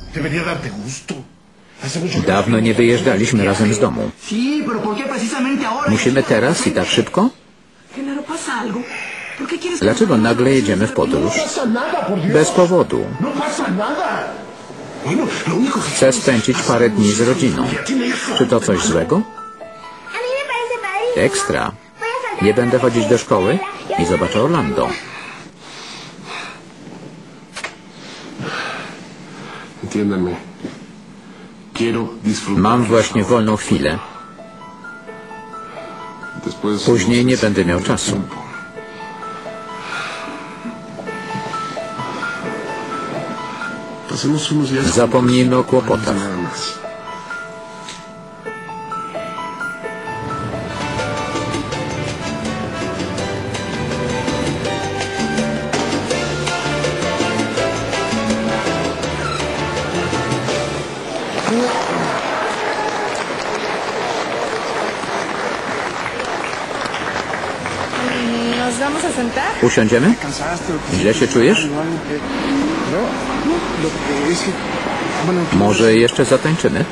Dawno nie wyjeżdżaliśmy razem z domu. Musimy teraz i tak szybko? Dlaczego nagle jedziemy w podróż? Bez powodu. Chcę spędzić parę dni z rodziną. Czy to coś złego? Ekstra. Nie będę chodzić do szkoły i zobaczę Orlando. Mam właśnie wolną chwilę. Później nie będę miał czasu. Zapomnijmy o kłopotach. Usiądziemy? Źle się czujesz? Może jeszcze zatańczymy?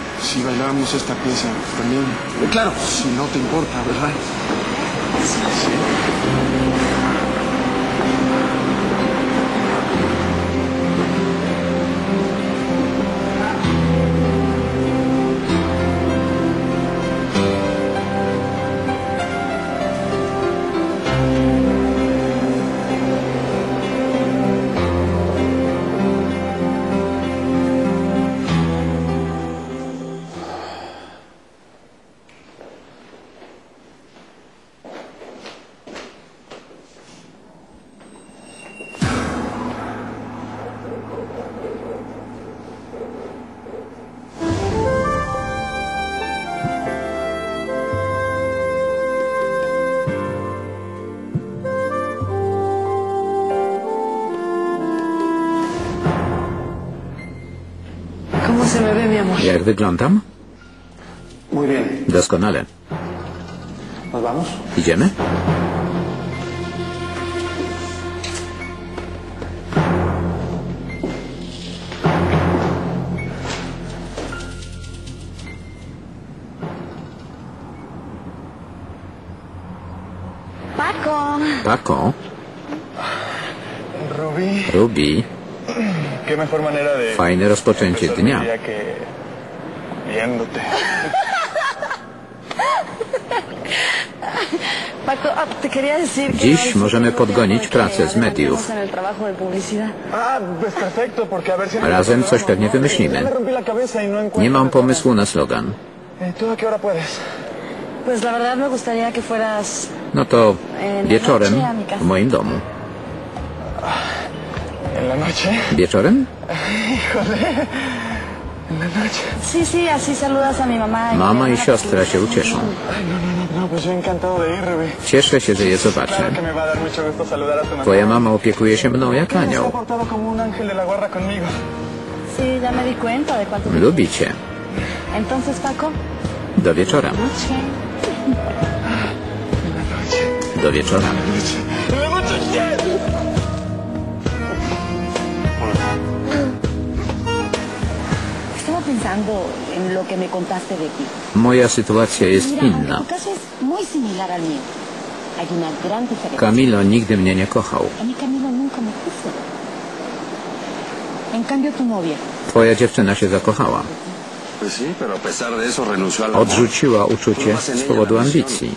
Jak wyglądam? Doskonale. Idziemy? Paco. Ruby. Fajne rozpoczęcie dnia. Dziś możemy podgonić pracę z mediów. Razem coś pewnie wymyślimy. Nie mam pomysłu na slogan. No to wieczorem w moim domu. Wieczorem? Mama i siostra się ucieszą. Cieszę się, że je zobaczę. Twoja mama opiekuje się mną jak anioł. Lubi cię. Do wieczora. Do wieczora. Moja sytuacja jest inna. Camilo nigdy mnie nie kochał. Twoja dziewczyna się zakochała. Odrzuciła uczucie z powodu ambicji.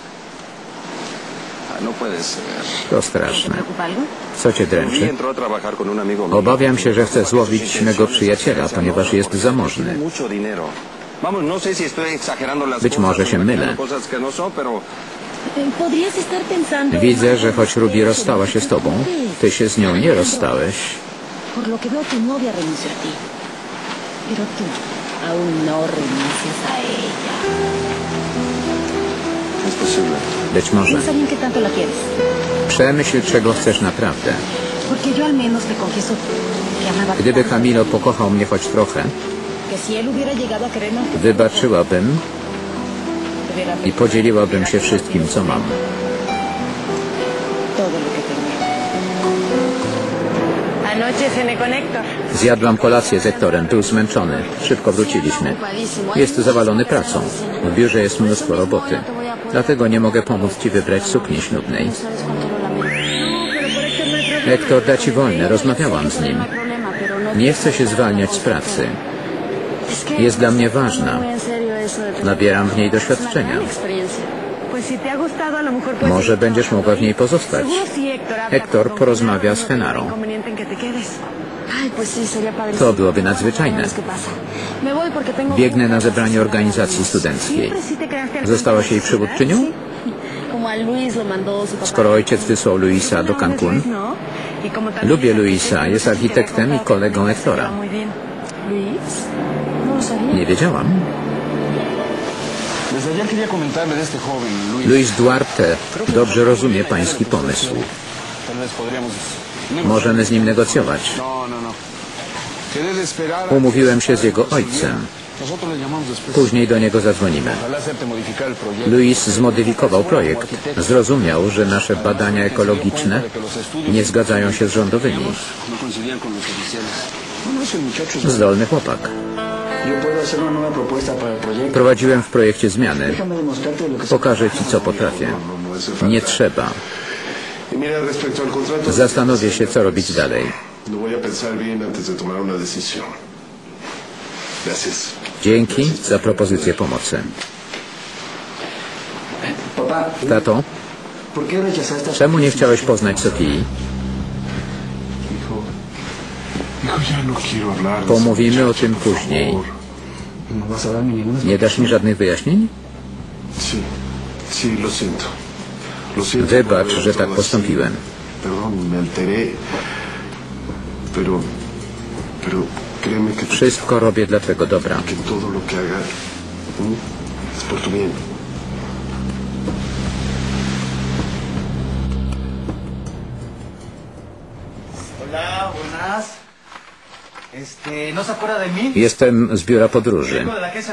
To straszne. Co cię dręczy? Obawiam się, że chce złowić mego przyjaciela, ponieważ jest zamożny. Być może się mylę. Widzę, że choć Ruby rozstała się z tobą, ty się z nią nie rozstałeś. Być może. Przemyśl, czego chcesz naprawdę. Gdyby Camilo pokochał mnie choć trochę, wybaczyłabym i podzieliłabym się wszystkim, co mam. Zjadłam kolację z Hektorem, był zmęczony. Szybko wróciliśmy. Jest zawalony pracą. W biurze jest mnóstwo roboty. Dlatego nie mogę pomóc ci wybrać sukni ślubnej. Hektor da ci wolne, rozmawiałam z nim. Nie chcę się zwalniać z pracy. Jest dla mnie ważna. Nabieram w niej doświadczenia. Może będziesz mogła w niej pozostać. Hektor porozmawia z Genaro. To byłoby nadzwyczajne. Biegnę na zebranie organizacji studenckiej. Zostałaś jej przywódczynią? Skoro ojciec wysłał Luisa do Cancún. Lubię Luisa, jest architektem i kolegą Hektora. Nie wiedziałam. Luis Duarte dobrze rozumie pański pomysł. Możemy z nim negocjować. Umówiłem się z jego ojcem. Później do niego zadzwonimy. Luis zmodyfikował projekt. Zrozumiał, że nasze badania ekologiczne nie zgadzają się z rządowymi. Zdolny chłopak. Prowadziłem w projekcie zmiany. Pokażę ci, co potrafię. Nie trzeba. Zastanowię się, co robić dalej. Dzięki za propozycję pomocy. Tato, czemu nie chciałeś poznać Sofii? Pomówimy o tym później. Nie dasz mi żadnych wyjaśnień? Wybacz, że tak postąpiłem. Wszystko robię dla twego dobra. Jestem z biura podróży.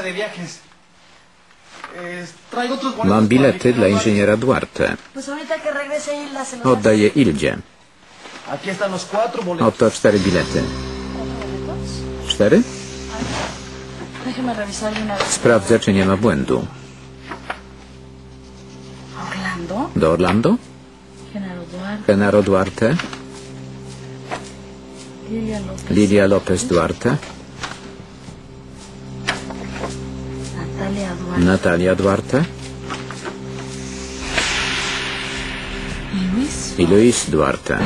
Mam bilety dla inżyniera Duarte. Oddaję Ildzie. Oto 4 bilety. 4? Sprawdzę, czy nie ma błędu. Do Orlando? Genaro Duarte? Lilia López Duarte? Natalia Duarte? I Luis Duarte.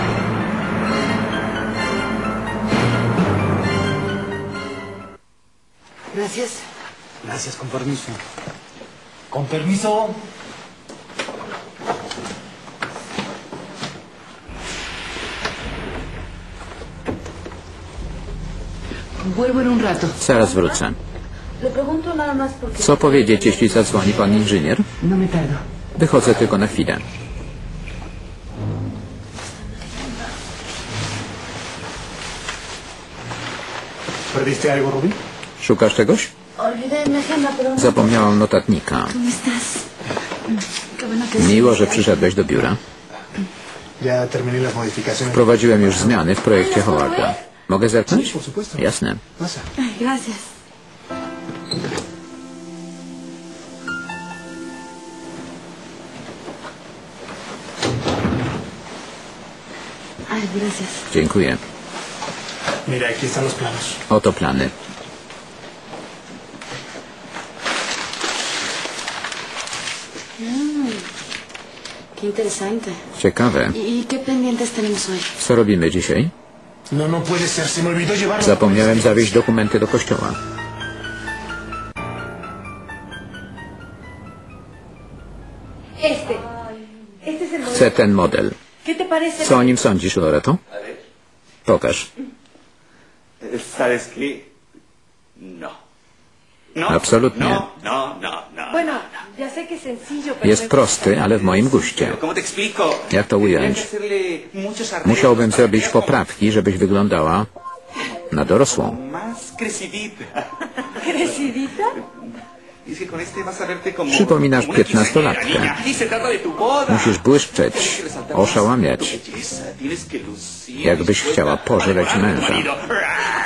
Gracias. Gracias, con permiso. Con permiso. Vuelvo en un rato. Zaraz wrócę. Le pregunto nada más porque... Co powiedzieć, jeśli zadzwoni pan inżynier? No me tardo. Wychodzę tylko na chwilę. ¿Perdiste algo, Rubí? Szukasz czegoś? Zapomniałam notatnika. Miło, że przyszedłeś do biura. Wprowadziłem już zmiany w projekcie Howarda. Mogę zerknąć? Jasne. Gracias. Dziękuję. Mira, aquí están los planos. Oto plany. Qué interesante. Ciekawe. ¿Y qué pendientes tenemos hoy? Co robimy dzisiaj? No puede ser, se me olvidó llevarlo. Zapomniałem zawieźć dokumenty do kościoła. Chcę ten model. Co o nim sądzisz, Loreto? Pokaż. Absolutnie. Jest prosty, ale w moim guście. Jak to ująć? Musiałbym zrobić poprawki, żebyś wyglądała na dorosłą. Przypominasz 15-latkę. Musisz błyszczeć, oszałamiać, jakbyś chciała pożreć męża.